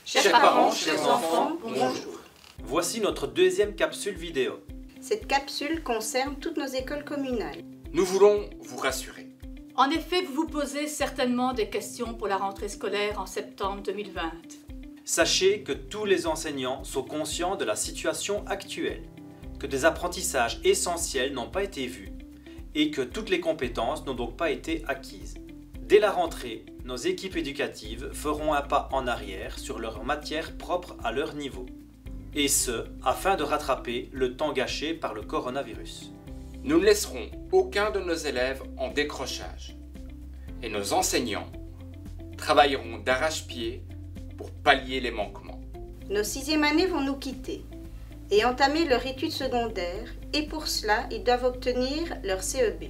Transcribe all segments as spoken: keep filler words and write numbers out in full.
Chers parents, chers enfants, bonjour. Voici notre deuxième capsule vidéo. Cette capsule concerne toutes nos écoles communales. Nous voulons vous rassurer. En effet, vous vous posez certainement des questions pour la rentrée scolaire en septembre deux mille vingt. Sachez que tous les enseignants sont conscients de la situation actuelle, que des apprentissages essentiels n'ont pas été vus et que toutes les compétences n'ont donc pas été acquises. Dès la rentrée, nos équipes éducatives feront un pas en arrière sur leurs matières propres à leur niveau. Et ce, afin de rattraper le temps gâché par le coronavirus. Nous ne laisserons aucun de nos élèves en décrochage. Et nos enseignants travailleront d'arrache-pied pour pallier les manquements. Nos sixième années vont nous quitter et entamer leur étude secondaire, et pour cela, ils doivent obtenir leur C E B.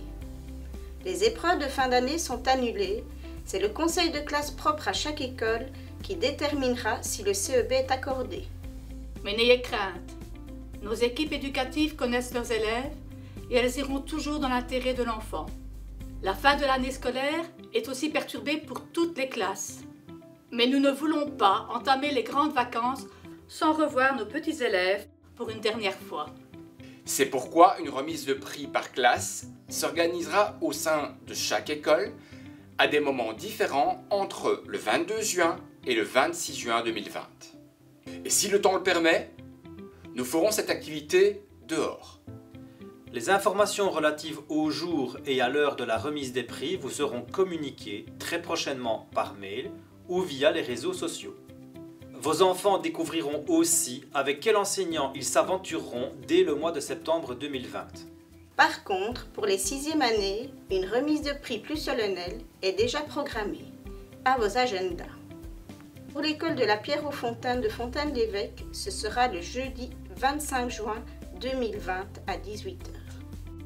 Les épreuves de fin d'année sont annulées. C'est le conseil de classe propre à chaque école qui déterminera si le C E B est accordé. Mais n'ayez crainte, nos équipes éducatives connaissent leurs élèves et elles iront toujours dans l'intérêt de l'enfant. La fin de l'année scolaire est aussi perturbée pour toutes les classes. Mais nous ne voulons pas entamer les grandes vacances sans revoir nos petits élèves pour une dernière fois. C'est pourquoi une remise de prix par classe s'organisera au sein de chaque école à des moments différents entre le vingt-deux juin et le vingt-six juin deux mille vingt. Et si le temps le permet, nous ferons cette activité dehors. Les informations relatives au jour et à l'heure de la remise des prix vous seront communiquées très prochainement par mail ou via les réseaux sociaux. Vos enfants découvriront aussi avec quel enseignant ils s'aventureront dès le mois de septembre deux mille vingt. Par contre, pour les sixième années, une remise de prix plus solennelle est déjà programmée. À vos agendas. Pour l'école de la Pierre-aux-Fontaines de Fontaine-l'Évêque, ce sera le jeudi vingt-cinq juin deux mille vingt à dix-huit heures.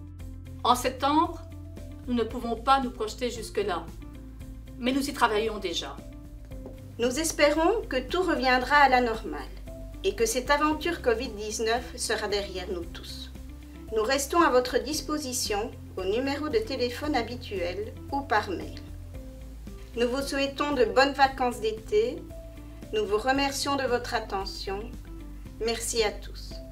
En septembre, nous ne pouvons pas nous projeter jusque-là, mais nous y travaillons déjà. Nous espérons que tout reviendra à la normale et que cette aventure covid dix-neuf sera derrière nous tous. Nous restons à votre disposition au numéro de téléphone habituel ou par mail. Nous vous souhaitons de bonnes vacances d'été. Nous vous remercions de votre attention. Merci à tous.